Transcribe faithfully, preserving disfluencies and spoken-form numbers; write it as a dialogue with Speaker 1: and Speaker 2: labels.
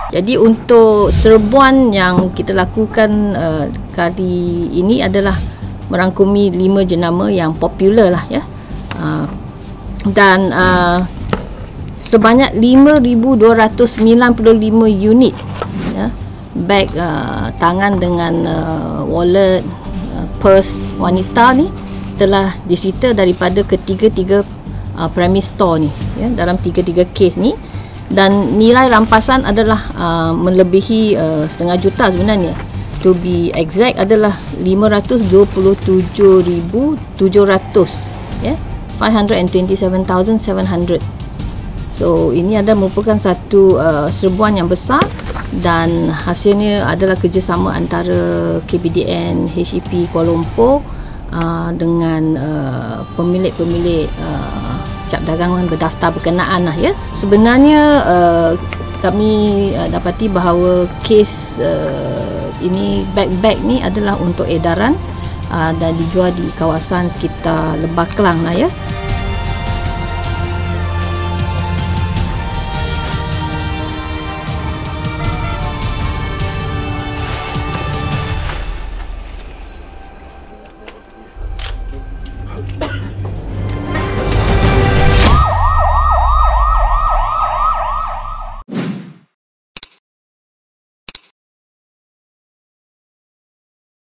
Speaker 1: Jadi untuk serbuan yang kita lakukan uh, kali ini adalah merangkumi lima jenama yang popular lah ya. Uh, dan uh, sebanyak lima ribu dua ratus sembilan puluh lima unit ya, beg uh, tangan dengan uh, wallet, uh, purse wanita ni telah disita daripada ketiga-tiga uh, premise store ni ya, dalam tiga-tiga kes ni. Dan nilai rampasan adalah uh, melebihi uh, setengah juta sebenarnya. To be exact adalah lima ratus dua puluh tujuh ribu tujuh ratus ya, five hundred twenty-seven thousand seven hundred. So ini adalah merupakan satu uh, serbuan yang besar dan hasilnya adalah kerjasama antara K B D N, H E P Kuala Lumpur uh, dengan uh, pemilik-pemilik uh, cap dagangan berdaftar berkenaan lah ya. Sebenarnya uh, kami uh, dapati bahawa kes uh, ini beg-beg ni adalah untuk edaran uh, dan dijual di kawasan sekitar Lembah Kelang lah ya.